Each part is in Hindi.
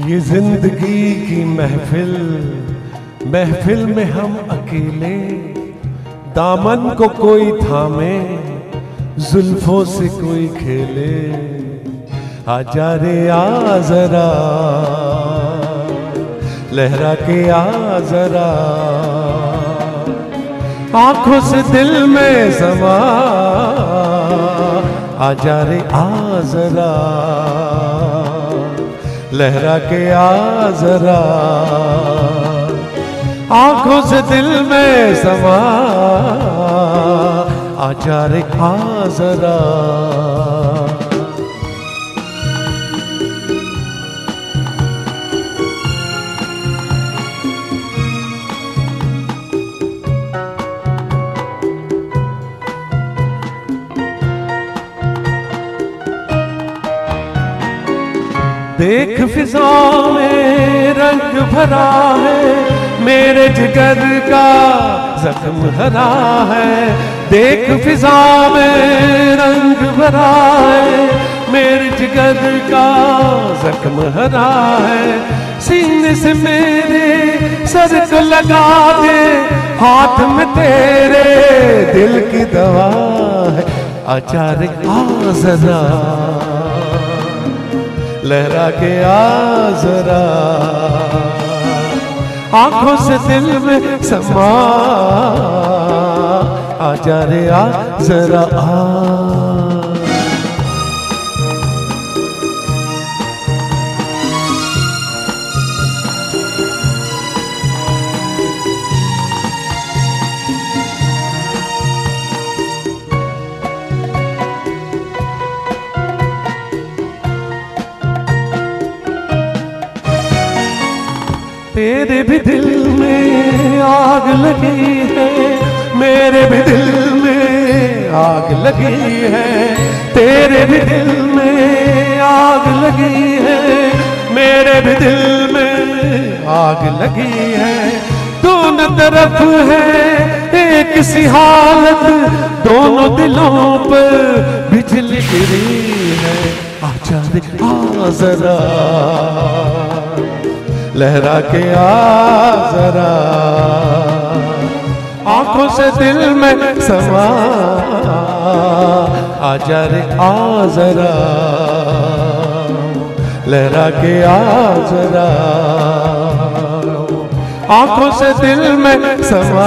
ये जिंदगी की महफिल, महफिल में हम अकेले, दामन को कोई थामे, जुल्फों से कोई खेले। आजा रे आ जरा, लहरा के आ जरा, आंखों से दिल में समा। आजा रे आ जरा, लहरा के आ जरा, आंखों से दिल में समा। आजा रे आ जरा। देख फिजा में रंग भरा है, मेरे जिगर का जख्म हरा है। देख फिजा में रंग भरा है, मेरे जिगर का जख्म हरा है। सीने से मेरे सर को लगा दे, हाथ में तेरे दिल की दवा है। आजा रे आ जरा, लहरा के आ जरा, आंखों से दिल में समा। आजा रे आ जरा आ। तेरे भी दिल में आग लगी है, मेरे भी दिल में आग लगी है। तेरे भी दिल में आग लगी है, मेरे भी दिल में आग लगी है। दोनों तरफ है एक सी हालत, दोनों दिलों पर बिजली गिरी है। आजा रे आ जरा, लहरा के आ जरा, आंखों से दिल में समा। आजा रे आ जरा, लहरा के आ जरा, आंखों से दिल में समा।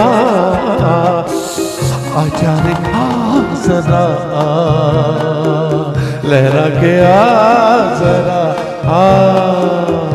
आजा रे आ जरा, लहरा के आ जरा आ।